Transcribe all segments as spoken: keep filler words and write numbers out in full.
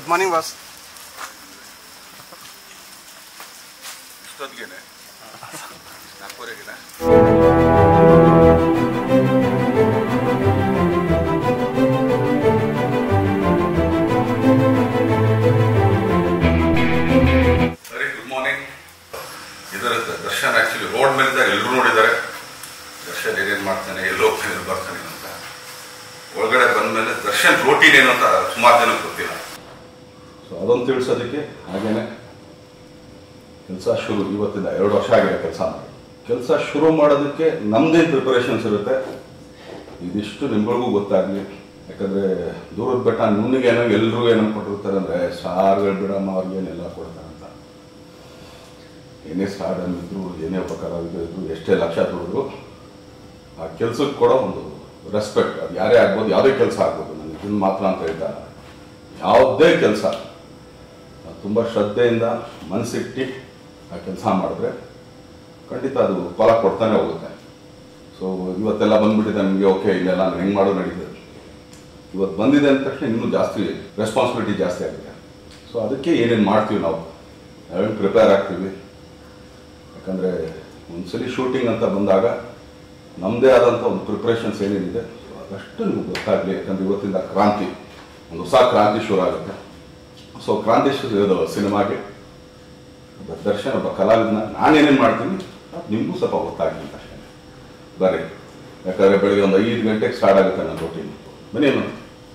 Good morning boss. ಇಷ್ಟೊತ್ತಿಗೆ ನಾಲ್ಕೂವರೆಗಿನ ಸರಿ. Good morning. ಇದರ ದರ್ಶನ್ ಆಕ್ಚುಲಿ ರೋಡ್ ಮೇಲಿದ್ದಾಗ ಎಲ್ಲರೂ ನೋಡಿದ್ದಾರೆ. ದರ್ಶನ್ ಏನೇನು ಮಾಡ್ತಾನೆ, ಎಲ್ಲೋ ಹೋಗ್ತಾನೆ, ಬರ್ತಾನೆ ಅಂತ. ಒಳಗಡೆ ಬಂದಮೇಲೆ ದರ್ಶನ್ ರೋಟೀನ್ ಏನು ಅಂತ ಸುಮಾರು ಜನಕ್ಕೆ ಗೊತ್ತಿಲ್ಲ. ಸೊ ಅದೊಂದು ತಿಳಿಸೋದಕ್ಕೆ ಹಾಗೇನೆ ಕೆಲಸ ಶುರು. ಇವತ್ತಿಂದ ಎರಡು ವರ್ಷ ಆಗಿದೆ ಕೆಲಸ ಮಾಡಿ. ಕೆಲಸ ಶುರು ಮಾಡೋದಕ್ಕೆ ನಮ್ಮದೇನು ಪ್ರಿಪರೇಷನ್ಸ್ ಇರುತ್ತೆ ಇದಿಷ್ಟು ನಿಮ್ಗಳಿಗೂ ಗೊತ್ತಾಗಲಿ. ಯಾಕಂದರೆ ದೂರದ ಬೆಟ್ಟ ನುಣ್ಣಿಗೆ ಏನೋ ಎಲ್ಲರೂ ಏನೋ ಕೊಟ್ಟಿರ್ತಾರೆ ಅಂದರೆ ಸಾರುಗಳು ಬಿಡಮ್ಮ ಅವ್ರಿಗೇನೆಲ್ಲ ಕೊಡ್ತಾರೆ ಅಂತ. ಏನೇ ಸ್ಟಾರ್ಟ್ ಅಂದಿದ್ರು, ಏನೇ ಉಪಕಾರವಿದ್ರು ಇದ್ರು, ಎಷ್ಟೇ ಲಕ್ಷ ದುಡಿದ್ರು ಆ ಕೆಲಸಕ್ಕೆ ಕೊಡೋ ಒಂದು ರೆಸ್ಪೆಕ್ಟ್, ಅದು ಯಾರೇ ಆಗ್ಬೋದು, ಯಾವುದೇ ಕೆಲಸ ಆಗ್ಬೋದು. ನನಗೆ ಇದನ್ನು ಮಾತ್ರ ಅಂತ ಹೇಳ್ತಾ ಯಾವುದೇ ಕೆಲಸ ತುಂಬ ಶ್ರದ್ಧೆಯಿಂದ ಮನಸ್ಸಿಟ್ಟು ಆ ಕೆಲಸ ಮಾಡಿದ್ರೆ ಖಂಡಿತ ಅದು ಫಲ ಕೊಡ್ತಾನೆ ಹೋಗುತ್ತೆ. ಸೊ ಇವತ್ತೆಲ್ಲ ಬಂದ್ಬಿಟ್ಟಿದೆ ನಿಮಗೆ, ಓಕೆ ಇಲ್ಲೆಲ್ಲ ನಾನು ಹೆಂಗೆ ಮಾಡೋ ನಡೀತದೆ. ಇವತ್ತು ಬಂದಿದೆ ಅಂದ ತಕ್ಷಣ ಇನ್ನೂ ಜಾಸ್ತಿ ರೆಸ್ಪಾನ್ಸಿಬಿಲಿಟಿ ಜಾಸ್ತಿ ಆಗಿದೆ. ಸೊ ಅದಕ್ಕೆ ಏನೇನು ಮಾಡ್ತೀವಿ ನಾವು ನಾವೇನು ಪ್ರಿಪೇರ್ ಆಗ್ತೀವಿ. ಯಾಕಂದರೆ ಒಂದ್ಸಲಿ ಶೂಟಿಂಗ್ ಅಂತ ಬಂದಾಗ ನಮ್ಮದೇ ಆದಂಥ ಒಂದು ಪ್ರಿಪ್ರೇಷನ್ಸ್ ಏನೇನಿದೆ ಸೊ ಅದಷ್ಟು ನಿಮ್ಗೆ ಗೊತ್ತಾಗಲಿ. ಯಾಕಂದರೆ ಇವತ್ತಿಂದ ಕ್ರಾಂತಿ, ಒಂದು ಹೊಸ ಕ್ರಾಂತಿ ಶುರು ಆಗುತ್ತೆ. ಸೊ ಕ್ರಾಂತಿ ಶುರು ಸಿನಿಮಾಗೆ ಒಬ್ಬ ದರ್ಶನ್, ಒಬ್ಬ ಕಲಾವಿದನ ನಾನೇನೇನು ಮಾಡ್ತೀನಿ ನಿಮಗೂ ಸ್ವಲ್ಪ ಗೊತ್ತಾಗಲಿ ಅಂತ ಅಷ್ಟೇ. ಬರ್ರಿ. ಯಾಕಂದರೆ ಬೆಳಗ್ಗೆ ಒಂದು ಐದು ಗಂಟೆಗೆ ಸ್ಟಾರ್ಟ್ ಆಗುತ್ತೆ ನನ್ನ ರೋಟೀನ್. ಬನ್ನಿ ಏನು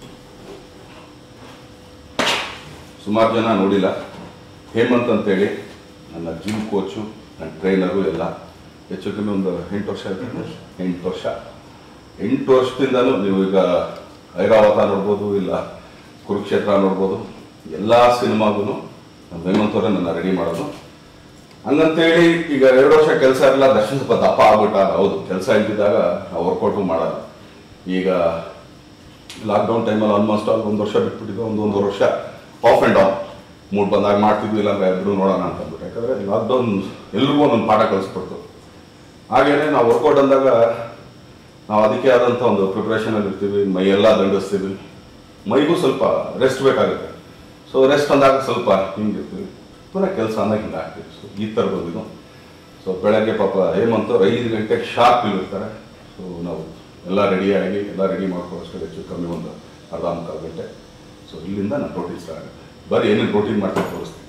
ಸುಮಾರು ಜನ ನೋಡಿಲ್ಲ. ಹೇಮಂತ್ ಅಂತೇಳಿ ನನ್ನ ಜಿಮ್ ಕೋಚು, ನನ್ನ ಟ್ರೈನರು ಎಲ್ಲ ಹೆಚ್ಚು ಕಮ್ಮಿ ಒಂದು ಎಂಟು ವರ್ಷ ಆಯ್ತು. ಎಂಟು ವರ್ಷ ಎಂಟು ವರ್ಷದಿಂದಲೂ ನೀವು ಈಗ ಐರಾವತ ನೋಡ್ಬೋದು, ಇಲ್ಲ ಕುರುಕ್ಷೇತ್ರ ನೋಡ್ಬೋದು, ಎಲ್ಲ ಸಿನಿಮಾಗೂ ನಮ್ಮ ಹೇಮಂತವರೇ ನನ್ನ ರೆಡಿ ಮಾಡೋದು. ಹಂಗಂತೇಳಿ ಈಗ ಎರಡು ವರ್ಷ ಕೆಲಸ ಇರಲ್ಲ, ದರ್ಶನ್ ಸ್ವಲ್ಪ ದಪ್ಪ ಆಗ್ಬಿಟ್ಟ. ಹೌದು, ಕೆಲಸ ಇಲ್ದಿದ್ದಾಗ ನಾವು ವರ್ಕೌಟು ಮಾಡೋದು. ಈಗ ಲಾಕ್ಡೌನ್ ಟೈಮಲ್ಲಿ ಆಲ್ಮೋಸ್ಟ್ ಆಲ್ ಒಂದು ವರ್ಷ ಬಿಟ್ಬಿಟ್ಟಿದ್ದು, ಒಂದು ಒಂದೂವರೆ ವರ್ಷ ಆಫ್ ಆ್ಯಂಡ್ ಆನ್ ಮೂಡ್ ಬಂದಾಗ ಮಾಡ್ತಿದ್ವಿ, ಇಲ್ಲಾಂದ್ರೆ ಎಲ್ಲರೂ ನೋಡೋಣ ಅಂತ ಅಂದ್ಬಿಟ್ಟು. ಯಾಕಂದರೆ ಲಾಕ್ಡೌನ್ ಎಲ್ರಿಗೂ ಒಂದೊಂದು ಪಾಠ ಕಲಿಸ್ಬಿಡ್ತು. ಹಾಗೇನೆ ನಾವು ವರ್ಕೌಟ್ ಅಂದಾಗ ನಾವು ಅದಕ್ಕೆ ಆದಂಥ ಒಂದು ಪ್ರಿಪ್ರೇಷನಲ್ಲಿ ಇರ್ತೀವಿ, ಮೈಯೆಲ್ಲ ದಂಡಿಸ್ತೀವಿ, ಮೈಗೂ ಸ್ವಲ್ಪ ರೆಸ್ಟ್ ಬೇಕಾಗುತ್ತೆ. ಸೊ ರೆಸ್ಟ್ ಅಂದಾಗ ಸ್ವಲ್ಪ ಹಿಂಗಿರ್ತೀವಿ, ಪುನಃ ಕೆಲಸ ಅಂದಾಗ ಹಿಂಗೆ ಆಗ್ತೀವಿ. ಸೊ ಈ ಥರ ಬಂದಿದ್ದು. ಸೊ ಬೆಳಗ್ಗೆ ಪಾಪ ಹೇಮಂತವ್ರು ಐದು ಗಂಟೆಗೆ ಶಾರ್ಪ್ ಇಲ್ಲಿರ್ತಾರೆ. ಸೊ ನಾವು ಎಲ್ಲ ರೆಡಿಯಾಗಿ ಎಲ್ಲ ರೆಡಿ ಮಾಡ್ಕೊಳ್ಳೋಷ್ಟು ಹೆಚ್ಚು ಕಮ್ಮಿ ಒಂದು ಅರ್ಧ ಮುಕ್ಕಾಲು ಗಂಟೆ. ಸೊ ಇಲ್ಲಿಂದ ನಾನು ರೋಟೀನ್ ಸ್ಟಾರ್ಟ್ ಆಗುತ್ತೆ. ಬರೀ ಏನೇನು ರೋಟೀನ್ ಮಾಡ್ಕೊಂಡು ತೋರಿಸ್ತೀನಿ.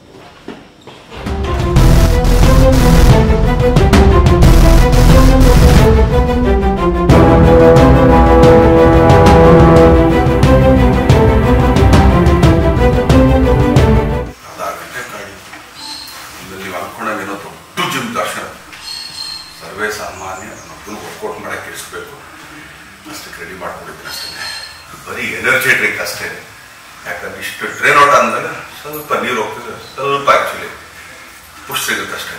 ಅರ್ಧ ಗಂಟೆ ಕಾಡಿ ನೀವು ಅನ್ಕೊಂಡಾಗೇನೋ ದೊಡ್ಡ ಜಿಮ್ ದರ್ಶನ ಸರ್ವೇ ಸಾಮಾನ್ಯ ನಮ್ಮನ್ನು ವರ್ಕೌಟ್ ಮಾಡೋಕ್ಕೆ ಇರಿಸ್ಬೇಕು ಅಷ್ಟಕ್ಕೆ ರೆಡಿ ಮಾಡ್ಕೊಂಡಿದ್ದೀನಿ ಅಷ್ಟೇ. ಬರೀ ಎನರ್ಜಿ ಡ್ರಿಂಕ್ ಅಷ್ಟೇ. ಯಾಕಂದ್ರೆ ಇಷ್ಟು ಟ್ರೈನ್ ಔಟ್ ಅಂದಾಗ ಸ್ವಲ್ಪ ನೀರು ಹೋಗ್ತದೆ, ಸ್ವಲ್ಪ ಆ್ಯಕ್ಚುಲಿ ಪುಷ್ ಸಿಗುತ್ತೆ ಅಷ್ಟೇ.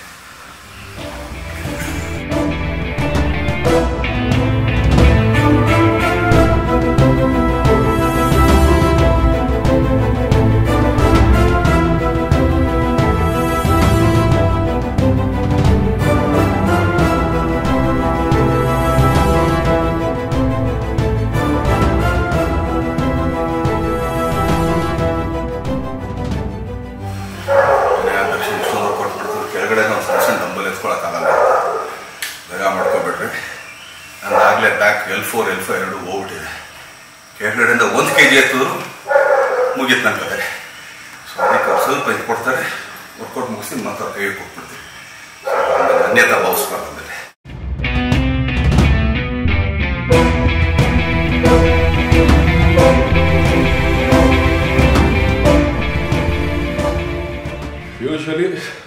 ಕೆಳಗಡೆ ನಾವು ಸಣ್ಣ ಸಣ್ಣ ಡಂಬಲ್ ಎತ್ಕೊಳಕ್ಕಾಗಲ್ಲ, ಬೇಗ ಮಾಡ್ಕೊಬೇಡ್ರಿ. ನಂದಾಗಲೇ back L four L five ಎರಡು ಹೋಗ್ಬಿಟ್ಟಿದೆ. ಕೆಳಗಡೆಯಿಂದ ಒಂದು ಕೆ ಜಿ ಎತ್ತಿದ್ರು ಮುಗೀತು ನನ್ನ ಕತೆ. ಸೊ ಅದಕ್ಕೆ ಅವ್ರು ಸ್ವಲ್ಪ ಇದು ಕೊಡ್ತಾರೆ, ವರ್ಕೌಟ್ ಮುಗಿಸಿ ಮತ್ತೆ ಅವ್ರು ಕೈ ಕೊಟ್ಬಿಡ್ತೀವಿ. ಅನ್ಯತಾ ಭಾವಿಸ್ಬಾರ್ದು. ಆಮೇಲೆ ಯೂಶ್ವಲಿ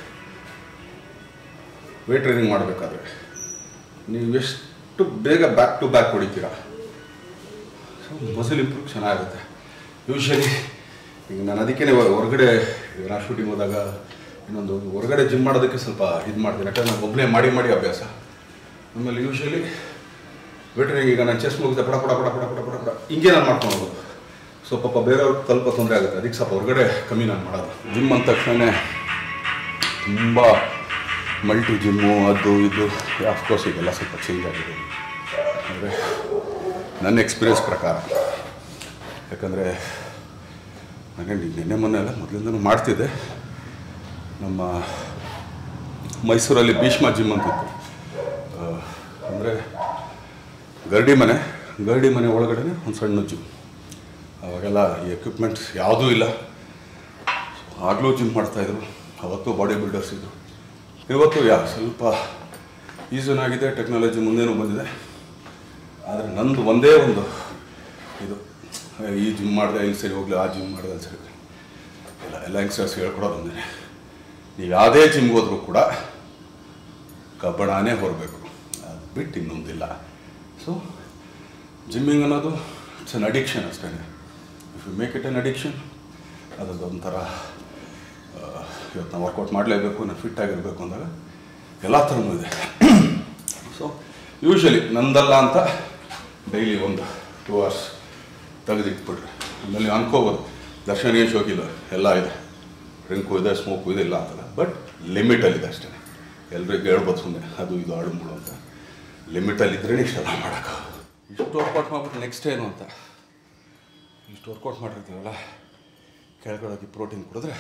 ವೇಟ್ ಟ್ರೈನಿಂಗ್ ಮಾಡಬೇಕಾದ್ರೆ ನೀವು ಎಷ್ಟು ಬೇಗ ಬ್ಯಾಕ್ ಟು ಬ್ಯಾಕ್ ಹೊಡಿತೀರಾ, ಸೊ ಮಸಲ್ ಇಂಪ್ರೂವ್ ಚೆನ್ನಾಗುತ್ತೆ. ಯೂಶ್ವಲಿ ಈಗ ನಾನು ಅದಕ್ಕೆ ಹೊರಗಡೆ ನಾ ಶೂಟಿಂಗ್ ಹೋದಾಗ ಇನ್ನೊಂದು ಹೊರಗಡೆ ಜಿಮ್ ಮಾಡೋದಕ್ಕೆ ಸ್ವಲ್ಪ ಇದು ಮಾಡ್ತೀನಿ. ಯಾಕಂದ್ರೆ ನಾನು ಒಬ್ಬನೇ ಮಾಡಿ ಮಾಡಿ ಅಭ್ಯಾಸ. ಆಮೇಲೆ ಯೂಶ್ವಲಿ ವೇಟ್ ಟ್ರೈನಿಂಗ್ ಈಗ ನಾನು ಚೆಸ್ಟ್ ಮುಗಿದ ಪಡ ಪಡ ಪಡ ಪಡ ಪಡ ಪಡ ಪಡ ಹಿಂಗೆ ನಾನು ಮಾಡ್ಕೊಂಡು ಹೋಗೋದು. ಸೊ ಪಾಪ ಬೇರೆಯವ್ರಿಗೆ ಸ್ವಲ್ಪ ತೊಂದರೆ ಆಗುತ್ತೆ. ಅದಕ್ಕೆ ಸ್ವಲ್ಪ ಹೊರಗಡೆ ಕಮ್ಮಿ ನಾನು ಮಾಡೋದು. ಜಿಮ್ ಅಂದ ತಕ್ಷಣ ತುಂಬ ಮಲ್ಟಿ ಜಿಮ್ಮು ಅದು ಇದು ಆಫ್ಕೋರ್ಸ್ ಇದೆಲ್ಲ ಸ್ವಲ್ಪ ಚೇಂಜ್ ಆಗಿದೆ. ಅಂದರೆ ನನ್ನ ಎಕ್ಸ್ಪೀರಿಯನ್ಸ್ ಪ್ರಕಾರ, ಯಾಕಂದರೆ ಹಾಗೆ ನಿನ್ನೆ ಮೊನ್ನೆ ಎಲ್ಲ ಮೊದಲಿಂದನೂ ಮಾಡ್ತಿದ್ದೆ. ನಮ್ಮ ಮೈಸೂರಲ್ಲಿ ಭೀಷ್ಮ ಜಿಮ್ ಅಂತಿತ್ತು, ಅಂದರೆ ಗರಡಿ ಮನೆ ಗರಡಿ ಮನೆ ಒಳಗಡೆ ಒಂದು ಸಣ್ಣ ಜಿಮ್. ಅವಾಗೆಲ್ಲ ಈ ಎಕ್ವಿಪ್ಮೆಂಟ್ಸ್ ಯಾವುದೂ ಇಲ್ಲ, ಆಗಲೂ ಜಿಮ್ ಮಾಡ್ತಾಯಿದ್ರು. ಅವತ್ತು ಬಾಡಿ ಬಿಲ್ಡರ್ಸ್ ಇದ್ದರು. ಇವತ್ತು ಯಾ ಸ್ವಲ್ಪ ಈಸನಾಗಿದೆ, ಟೆಕ್ನಾಲಜಿ ಮುಂದೇನೂ ಬಂದಿದೆ. ಆದರೆ ನಂದು ಒಂದೇ ಒಂದು ಇದು, ಈ ಜಿಮ್ ಮಾಡಿದೆ ಇಲ್ಲಿ ಸರಿ ಹೋಗಲಿ, ಆ ಜಿಮ್ ಮಾಡಿದೆ ಅಲ್ಲಿ ಸರಿ ಹೋಗಲಿ ಎಲ್ಲ ಎಲ್ಲ ಯಂಗ್ಸ್ಟರ್ಸ್ ಹೇಳ್ಕೊಡೋದು ಒಂದೇ, ನೀವು ಯಾವುದೇ ಜಿಮ್ಗೆ ಹೋದರೂ ಕೂಡ ಕಬ್ಬಣನೇ ಹೊರಬೇಕು, ಅದು ಬಿಟ್ಟು ಇನ್ನೊಂದಿಲ್ಲ. ಸೊ ಜಿಮ್ಮಿಂಗ್ ಅನ್ನೋದು ಇಟ್ಸ್ ಅನ್ ಅಡಿಕ್ಷನ್ ಅಷ್ಟೇ. If you make it an addiction, ಅದೊಂಥರ ಇವತ್ತು ನಾವು ವರ್ಕೌಟ್ ಮಾಡಲೇಬೇಕು, ನಾನು ಫಿಟ್ ಆಗಿರಬೇಕು ಅಂದಾಗ ಎಲ್ಲ ಥರನೂ ಇದೆ. ಸೊ ಯೂಶ್ವಲಿ ನಂದಲ್ಲ ಅಂತ ಡೈಲಿ ಒಂದು ಟೂ ಅವರ್ಸ್ ತೆಗೆದಿಟ್ಬಿಟ್ರೆ ಆಮೇಲೆ ಅನ್ಕೋಬೋದು ದರ್ಶನ ಏನು ಶೋಕಿಲ್ಲ, ಎಲ್ಲ ಇದೆ, ಡ್ರಿಂಕು ಇದೆ, ಸ್ಮೋಕು ಇದೆ, ಇಲ್ಲ ಅಂತಲ್ಲ. ಬಟ್ ಲಿಮಿಟಲ್ಲಿದೆ ಅಷ್ಟೇ. ಎಲ್ರಿಗೂ ಹೇಳ್ಬೋದು ಸುಮ್ಮನೆ ಅದು ಇದು ಆಡುಂಬುಳು ಅಂತ. ಲಿಮಿಟಲ್ಲಿದ್ದರೆ ಇಷ್ಟೆಲ್ಲ ಮಾಡೋಕ್ಕೆ. ಇಷ್ಟು ವರ್ಕೌಟ್ ಮಾಡ್ಬಿಟ್ಟು ನೆಕ್ಸ್ಟ್ ಏನು ಅಂತ, ಇಷ್ಟು ವರ್ಕೌಟ್ ಮಾಡಿರ್ತೀವಲ್ಲ, ಕೆಳಗಡೆ ಪ್ರೋಟೀನ್ ಕುಡಿದ್ರೆ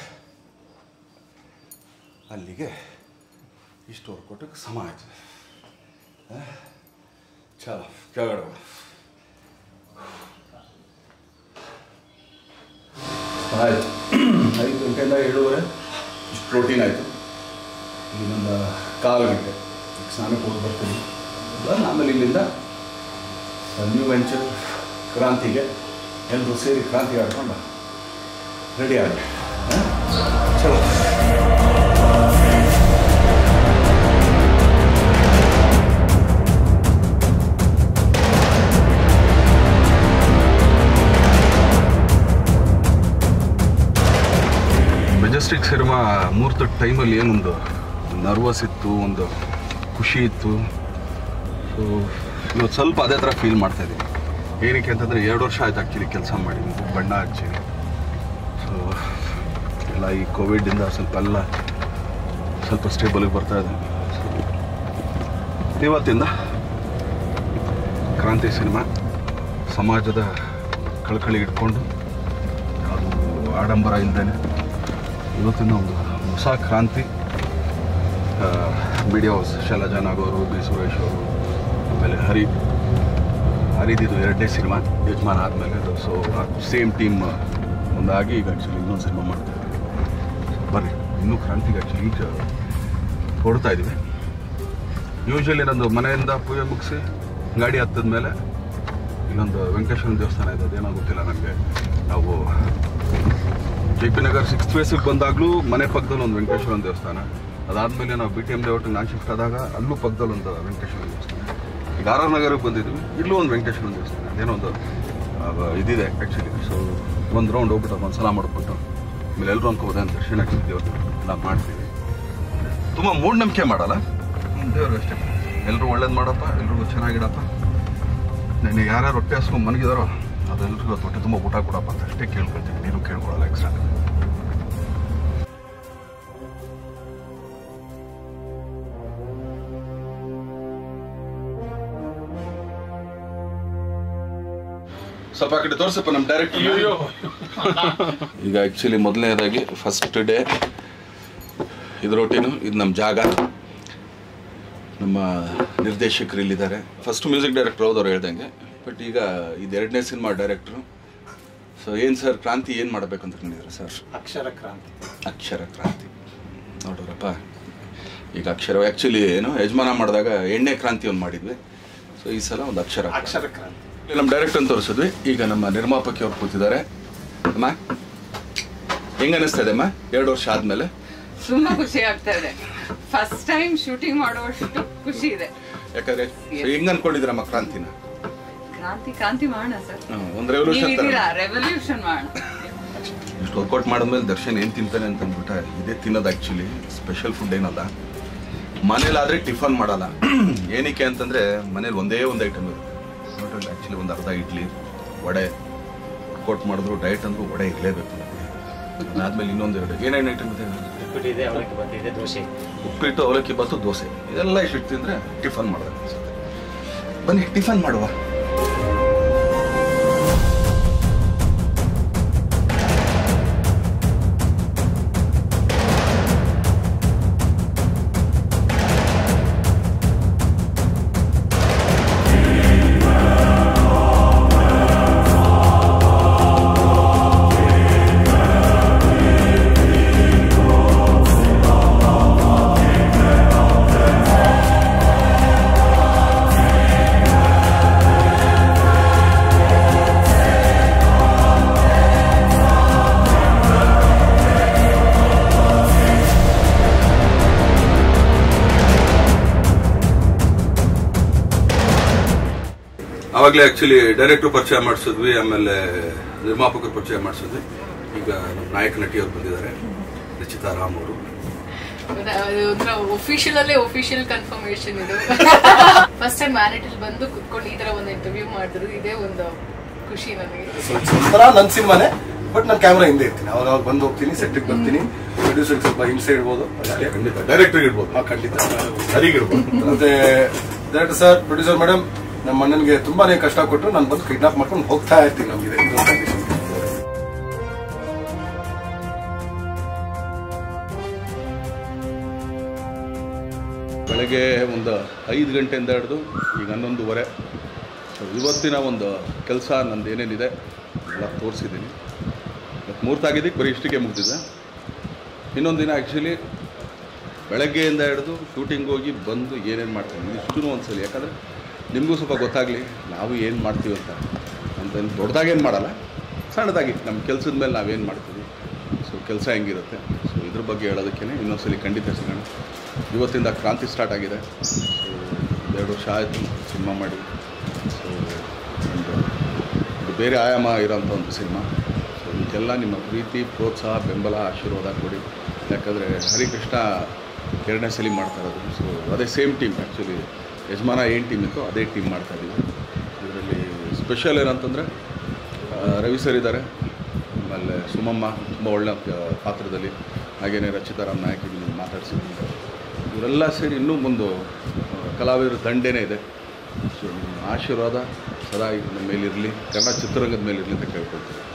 ಅಲ್ಲಿಗೆ ಇಷ್ಟು ವರ್ಕೌಟಿಗೆ ಸಮ ಆಯ್ತು. ಚಲ ಕೆಳಗಡೆ ಆಯಿತು. ಐದು ಗಂಟೆಯಿಂದ ಏಳುವರೆ ಇಷ್ಟು ಪ್ರೋಟೀನ್ ಆಯಿತು. ಇನ್ನೊಂದು ಕಾಲು ಗಂಟೆ ಈಗ ಸ್ನಾನಕ್ಕೆ ಹೋಗಿ ಬರ್ತೀನಿ. ಆಮೇಲೆ ಇಲ್ಲಿಂದ ನ್ಯೂ ವೆಂಚರ್ ಕ್ರಾಂತಿಗೆ ಎಲ್ಲರೂ ಸೇರಿ ಕ್ರಾಂತಿ ಆಡ್ಕೊಂಡು ರೆಡಿ ಆಗಿ ಚಲೋ. ಮೆಜೆಸ್ಟಿಕ್ ಸಿನಿಮಾ ಮುಹೂರ್ತ ಟೈಮಲ್ಲಿ ಏನೊಂದು ನರ್ವಸ್ ಇತ್ತು, ಒಂದು ಖುಷಿ ಇತ್ತು. ಸೊ ಇವತ್ತು ಸ್ವಲ್ಪ ಅದೇ ಥರ ಫೀಲ್ ಮಾಡ್ತಾಯಿದ್ದೀನಿ. ಏನಕ್ಕೆ ಅಂತಂದರೆ ಎರಡು ವರ್ಷ ಆಯ್ತು ಆ್ಯಕ್ಚುಲಿ ಕೆಲಸ ಮಾಡಿ, ಬಣ್ಣ ಹಚ್ಚಿ. ಸೊ ಎಲ್ಲ ಈ ಕೋವಿಡಿಂದ ಸ್ವಲ್ಪ ಎಲ್ಲ ಸ್ವಲ್ಪ ಸ್ಟೇಬಲಿಗೆ ಬರ್ತಾ ಇದೆ. ಇವತ್ತಿಂದ ಕ್ರಾಂತಿ ಸಿನಿಮಾ ಸಮಾಜದ ಕಳಕಳಿ ಇಟ್ಕೊಂಡು ಅದು ಆಡಂಬರ ಇಲ್ಲದೇ ಇವತ್ತಿನ ಒಂದು ಹೊಸ ಕ್ರಾಂತಿ. ಮೀಡಿಯಾ ಹೌಸ್ ಶೈಲಜಾ ನಾಗೋರು, ಬಿ ಸುರೇಶ್ ಅವರು, ಆಮೇಲೆ ಹರಿ ಹರಿದಿದ್ದು ಎರಡನೇ ಸಿನಿಮಾ ಯಜಮಾನ ಆದಮೇಲೆ. ಸೊ ಸೇಮ್ ಟೀಮ್ ಮುಂದಾಗಿ ಈಗ ಆ್ಯಕ್ಚುಲಿ ಇನ್ನೊಂದು ಸಿನಿಮಾ ಮಾಡ್ತಾಯಿದ್ದೀವಿ. ಬರ್ರಿ, ಇನ್ನೂ ಕ್ರಾಂತಿಗೆ ಆ್ಯಕ್ಚುಲಿ ಈಗ ಹೊಡ್ತಾ ಇದ್ದೀವಿ. ಯೂಶ್ವಲಿ ನಂದು ಮನೆಯಿಂದ ಪೂಜೆ ಮುಗಿಸಿ ಗಾಡಿ ಹತ್ತದ ಮೇಲೆ ಇಲ್ಲೊಂದು ವೆಂಕಟೇಶ್ವರ ದೇವಸ್ಥಾನ ಇದೆ, ಅದೇನೋ ಗೊತ್ತಿಲ್ಲ ನನಗೆ. ನಾವು ಜೆ ಪಿ ನಗರ್ ಸಿಕ್ಸ್ತ್ ಫೇಸಿಗೆ ಬಂದಾಗಲೂ ಮನೆ ಪಕ್ಕದಲ್ಲಿ ಒಂದು ವೆಂಕಟೇಶ್ವರ ದೇವಸ್ಥಾನ. ಅದಾದಮೇಲೆ ನಾವು ಬಿ ಟಿ ಎಮ್ ಲೇಔಟಿಗೆ ನಾನು ಶಿಫ್ಟ್ ಆದಾಗ ಅಲ್ಲೂ ಪಕ್ಕದಲ್ಲಿ ಒಂದು ವೆಂಕಟೇಶ್ವರ ದೇವಸ್ಥಾನ. ಈಗ ಆರ್ ಆರ್ ನಗರಕ್ಕೆ ಬಂದಿದ್ವಿ, ಇಲ್ಲೂ ಒಂದು ವೆಂಕಟೇಶ್ವರ ದೇವಸ್ಥಾನ, ಅದೇನೋ ಒಂದು ಇದಿದೆ ಆ್ಯಕ್ಚುಲಿ. ಸೊ ಒಂದು ರೌಂಡ್ ಹೋಗ್ಬಿಟ್ಟು ಒಂದು ಸಲ ಮಾಡಿಬಿಟ್ಟು ಆಮೇಲೆ ಎಲ್ಲರೂ ಅನ್ಕೋಬೋದು ಅಂತ ದರ್ಶನ ಆಗ್ತಿದ್ವಿ ಅವ್ರು ಎಲ್ಲ ಮಾಡ್ತೀವಿ. ತುಂಬ ಮೂಢನಂಬಿಕೆ ಮಾಡಲ್ಲ, ದೇವ್ರಿಗೆ ಅಷ್ಟೇ. ಎಲ್ಲರೂ ಒಳ್ಳೇದು ಮಾಡಪ್ಪ, ಎಲ್ರಿಗೂ ಚೆನ್ನಾಗಿಡಪ್ಪ, ನೆನ್ನೆ ಯಾರ್ಯಾರು ಹೊಟ್ಟೆ ಹಸ್ಕೊಂಡು ಮನಗಿದಾರೋ ಅದೆಲ್ಲರಿಗೂ ಅದು ಹೊಟ್ಟೆ ತುಂಬ ಊಟ ಕೊಡಪ್ಪ ಅಂತ ಅಷ್ಟೇ ಕೇಳ್ಕೊಳ್ತೀವಿ. ನೀನು ಕೇಳ್ಕೊಳಲ್ಲ ಎಕ್ಸ್ಟ್ರಾ. ಸ್ವಲ್ಪ ಆ ಕಡೆ ತೋರಿಸಪ್ಪ ನಮ್ಮ ಡೈರೆಕ್ಟ್. ಈಗ ಆ್ಯಕ್ಚುಲಿ ಮೊದಲನೇದಾಗಿ ಫಸ್ಟ್ ಡೇ ಇದು ರೋಟೀನು, ಇದು ನಮ್ಮ ಜಾಗ. ನಮ್ಮ ನಿರ್ದೇಶಕರು ಇಲ್ಲಿದ್ದಾರೆ. ಫಸ್ಟ್ ಮ್ಯೂಸಿಕ್ ಡೈರೆಕ್ಟರ್ ಹೌದವ್ರು ಹೇಳ್ದಂಗೆ, ಬಟ್ ಈಗ ಇದು ಎರಡನೇ ಸಿನಿಮಾ ಡೈರೆಕ್ಟ್ರು. ಸೊ ಏನು ಸರ್ ಕ್ರಾಂತಿ ಏನು ಮಾಡಬೇಕಂತ ಕಂಡಿದ್ರು ಸರ್? ಅಕ್ಷರ ಕ್ರಾಂತಿ. ಅಕ್ಷರ ಕ್ರಾಂತಿ ನೋಡ್ರಪ್ಪ. ಈಗ ಅಕ್ಷರ ಆ್ಯಕ್ಚುಲಿ ಏನು ಯಜಮಾನ ಮಾಡಿದಾಗ ಎಣ್ಣೆ ಕ್ರಾಂತಿ ಒಂದು ಮಾಡಿದ್ವಿ. ಸೊ ಈ ಸಲ ಒಂದು ಅಕ್ಷರ ಅಕ್ಷರ ಕ್ರಾಂತಿ ನಮ್ಮ ಡೈರೆಕ್ಟ್ ಅಂತ ತೋರಿಸಿದ್ವಿ. ಈಗ ನಮ್ಮ ನಿರ್ಮಾಪಕಿ ಅವ್ರು ಕೂತಿದ್ದಾರೆ. ಅಮ್ಮ ಹೆಂಗ ಅನಿಸ್ತಾ ಇದೆ ಅಮ್ಮ ಎರಡು ವರ್ಷ ಆದ್ಮೇಲೆ? ತುಂಬಾ ಖುಷಿ ಆಗ್ತಾ ಇದೆ. ಫಸ್ಟ್ ಟೈಮ್ ಶೂಟಿಂಗ್ ಮಾಡುವಷ್ಟು ಖುಷಿ ಇದೆ. ಯಾಕಂದ್ರೆ ಹೆಂಗ್ ಅನ್ಕೊಂಡಿದ್ರಮ್ಮ ಕ್ರಾಂತಿನ? ಕ್ರಾಂತಿ ಕ್ರಾಂತಿ ಮಾಡೋಣ ಸರ್, ಒಂದು ರೆವಲ್ಯೂಷನ್ ರೆವಲ್ಯೂಷನ್ ಮಾಡೋಣ. ಇಷ್ಟು ವರ್ಕೌಟ್ ಮಾಡಿದ್ಮೇಲೆ ದರ್ಶನ್ ಏನ್ ತಿಂತಾನೆ ಅಂತ ಅಂದ್ಬಿಟ್ಟ ಇದೇ ತಿನ್ನೋದು. ಆಕ್ಚುಲಿ ಸ್ಪೆಷಲ್ ಫುಡ್ ಏನಲ್ಲ. ಮನೇಲಾದ್ರೆ ಟಿಫನ್ ಮಾಡಲ್ಲ. ಏನಕ್ಕೆ ಅಂತಂದ್ರೆ ಮನೇಲಿ ಒಂದೇ ಒಂದು ಐಟಮ್ ಇರುತ್ತೆ. ನೋಡ್ರಿ ಆ್ಯಕ್ಚುಲಿ ಒಂದು ಅರ್ಧ ಇಡ್ಲಿ, ವಡೆ. ವರ್ಕೌಟ್ ಮಾಡಿದ್ರು ಡಯಟ್ ಅಂದ್ರೂ ವಡೆ ಇರಲೇಬೇಕು. ಅದಾದ್ಮೇಲೆ ಇನ್ನೊಂದು ಎರಡು ಏನೇನು ಐಟಮ್ ಇದೆ? ಉಪ್ಪಿಟ್ಟು, ಅವಲಕ್ಕಿ ಬಾತು, ದೋಸೆ. ಇದೆಲ್ಲ ಇಷ್ಟು ತಿಂದರೆ ಟಿಫನ್ ಮಾಡೋದು ಅನ್ಸುತ್ತೆ. ಬನ್ನಿ ಟಿಫನ್ ಮಾಡುವ. ಆವಾಗಲೇ ಆ್ಯಕ್ಚುಲಿ ಡೈರೆಕ್ಟ್ರು ಪರಿಚಯ ಮಾಡಿಸಿದ್ವಿ, ಆಮೇಲೆ ನಿರ್ಮಾಪಕರು ಪರಿಚಯ ಮಾಡಿಸಿದ್ವಿ. ಈಗ ನಮ್ಮ ನಾಯಕ ನಟಿಯವರು ಬಂದಿದ್ದಾರೆ, ರಚಿತಾ ರಾಮ್ ಅವರು. ಒಫಿಷಿಯಲ್ ಅಲ್ಲೇ ಒಫಿಷಿಯಲ್ ಕನ್ಫರ್ಮೇಶನ್ ಇದು. ಫಸ್ಟ್ ಟೈಮ್ ಮ್ಯಾನಿಟಲ್ ಬಂದು ಕುತ್ಕೊಂಡು ಈ ತರ ಒಂದು ಇಂಟರ್ವ್ಯೂ ಮಾಡಿದ್ರು, ಇದೇ ಒಂದು ಖುಷಿ ನನಗೆ. ಒಂಥರ ನನ್ನ ಸಿನಿಮಾನೇ, ಬಟ್ ನಾನು ಕ್ಯಾಮ್ರಾ ಹಿಂದೆ ಇರ್ತೀನಿ. ಅವಾಗ ಅವಾಗ ಬಂದು ಹೋಗ್ತೀನಿ, ಸೆಟ್ಟಿಗೆ ಬರ್ತೀನಿ. ಪ್ರೊಡ್ಯೂಸರ್ಗೆ ಸ್ವಲ್ಪ ಹಿಂಸೆ ಇಡ್ಬೋದು, ಖಂಡಿತ ಡೈರೆಕ್ಟರ್ಗೆ ಇಡ್ಬೋದು. ಹಾಂ ಖಂಡಿತ ಸರಿಗೆ ಇಡ್ಬೋದು. ಮತ್ತೆ ಡೈರೆಕ್ಟರ್ ಸರ್, ಪ್ರೊಡ್ಯೂಸರ್ ಮೇಡಮ್, ನಮ್ಮ ಅಣ್ಣನಿಗೆ ತುಂಬಾನೇ ಕಷ್ಟ ಕೊಟ್ಟರು. ನಾನು ಬಂದು ಕಿಡ್ನಾಪ್ ಮಾಡ್ಕೊಂಡು ಹೋಗ್ತಾ ಇರ್ತೀನಿ. ನಮಗೆ ಇದೊಂದು ಕಂಡೀಷನ್. ಬೆಳಗ್ಗೆ ಒಂದು ಐದು ಗಂಟೆಯಿಂದ ಹಿಡಿದು ಈಗ ಹನ್ನೊಂದುವರೆ. ಸೊ ಇವತ್ತಿನ ಒಂದು ಕೆಲಸ ನಂದು ಏನೇನಿದೆ ಎಲ್ಲ ತೋರಿಸಿದ್ದೀನಿ. ಇವತ್ತು ಮೂರ್ತಾಗಿದ್ದಕ್ಕೆ ಬರೀ ಇಷ್ಟಕ್ಕೆ ಮುಗ್ದಿದೆ. ಇನ್ನೊಂದು ದಿನ ಆ್ಯಕ್ಚುಲಿ ಬೆಳಗ್ಗೆಯಿಂದ ಹಿಡಿದು ಶೂಟಿಂಗ್ ಹೋಗಿ ಬಂದು ಏನೇನು ಮಾಡ್ತೀನಿ ಇಷ್ಟೂ ಒಂದ್ಸಲಿ, ಯಾಕಂದರೆ ನಿಮಗೂ ಸ್ವಲ್ಪ ಗೊತ್ತಾಗಲಿ ನಾವು ಏನು ಮಾಡ್ತೀವಿ ಅಂತ. ಅಂತ ದೊಡ್ಡದಾಗೇನು ಮಾಡಲ್ಲ, ಸಣ್ಣದಾಗಿ ನಮ್ಮ ಕೆಲಸದ ಮೇಲೆ ನಾವೇನು ಮಾಡ್ತೀವಿ, ಸೊ ಕೆಲಸ ಹೆಂಗಿರುತ್ತೆ, ಸೊ ಇದ್ರ ಬಗ್ಗೆ ಹೇಳೋದಕ್ಕೇ ಇನ್ನೊಂದ್ಸಲಿ ಖಂಡಿತ ಸಿಗೋಣ. ಇವತ್ತಿಂದ ಕ್ರಾಂತಿ ಸ್ಟಾರ್ಟ್ ಆಗಿದೆ. ಸೊ ಎರಡು ವರ್ಷ ಆಯಿತು ಸಿನಿಮಾ ಮಾಡಿ. ಸೊ ಒಂದು ಇದು ಬೇರೆ ಆಯಾಮ ಇರೋಂಥ ಒಂದು ಸಿನಿಮಾ. ಸೊ ಇದಕ್ಕೆಲ್ಲ ನಿಮ್ಮ ಪ್ರೀತಿ, ಪ್ರೋತ್ಸಾಹ, ಬೆಂಬಲ, ಆಶೀರ್ವಾದ ಕೊಡಿ. ಯಾಕಂದರೆ ಹರಿಕೃಷ್ಣ ಎರಡನೇ ಸಲ ಮಾಡ್ತಾ ಇರೋದು. ಸೊ ಅದೇ ಸೇಮ್ ಟೀಮ್, ಆ್ಯಕ್ಚುಲಿ ಯಜಮಾನ ಏನು ಟೀಮ್ ಇತ್ತು ಅದೇ ಟೀಮ್ ಮಾಡ್ತಾಯಿದ್ದೀವಿ. ಇದರಲ್ಲಿ ಸ್ಪೆಷಲ್ ಏನಂತಂದರೆ ರವಿ ಸರ್ ಇದ್ದಾರೆ, ಆಮೇಲೆ ಸುಮಮ್ಮ ತುಂಬ ಒಳ್ಳೆ ಪಾತ್ರದಲ್ಲಿ, ಹಾಗೆಯೇ ರಚಿತಾ ರಾಮ್ ನಾಯಕಿ ಮಾತಾಡ್ಸಿದ್ದೀನಿ. ಇವರೆಲ್ಲ ಸೇರಿ ಇನ್ನೂ ಒಂದು ಕಲಾವಿದರ ದಂಡೇನೇ ಇದೆ. ಸೊ ನಿಮ್ಮ ಆಶೀರ್ವಾದ ಸದಾ ನಮ್ಮ ಮೇಲಿರಲಿ, ಕನ್ನಡ ಚಿತ್ರರಂಗದ ಮೇಲಿರಲಿ ಅಂತ ಕೇಳ್ಕೊಳ್ತೀವಿ.